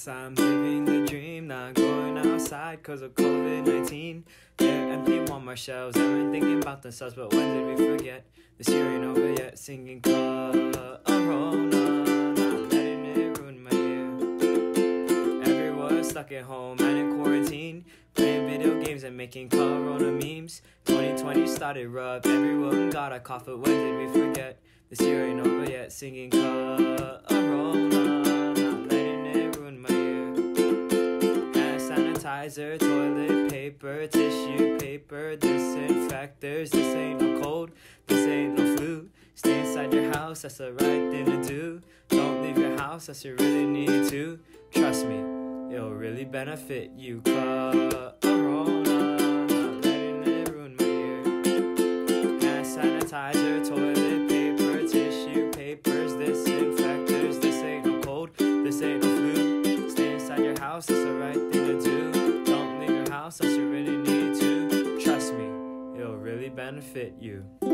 Yes, I'm living the dream, not going outside cause of COVID-19. They're empty Walmart shelves, everyone thinking about themselves, but when did we forget? This year ain't over yet, singing Corona, not letting it ruin my year. Everyone's stuck at home and in quarantine, playing video games and making Corona memes. 2020 started rough, everyone got a cough, but when did we forget? This year ain't over yet, singing Corona, not letting it ruin my year. Hand sanitizer, toilet paper, tissue paper, disinfectors. This ain't no cold, this ain't no flu. Stay inside your house, that's the right thing to do. Don't leave your house unless you really need to. Trust me, it'll really benefit you. Corona, not letting it ruin my year. Hand sanitizer, toilet paper, tissue papers, disinfectors. This ain't no cold, this ain't no flu. Stay inside your house, that's the right thing to do. Don't leave your house unless you really need to. Trust me, it'll really benefit you.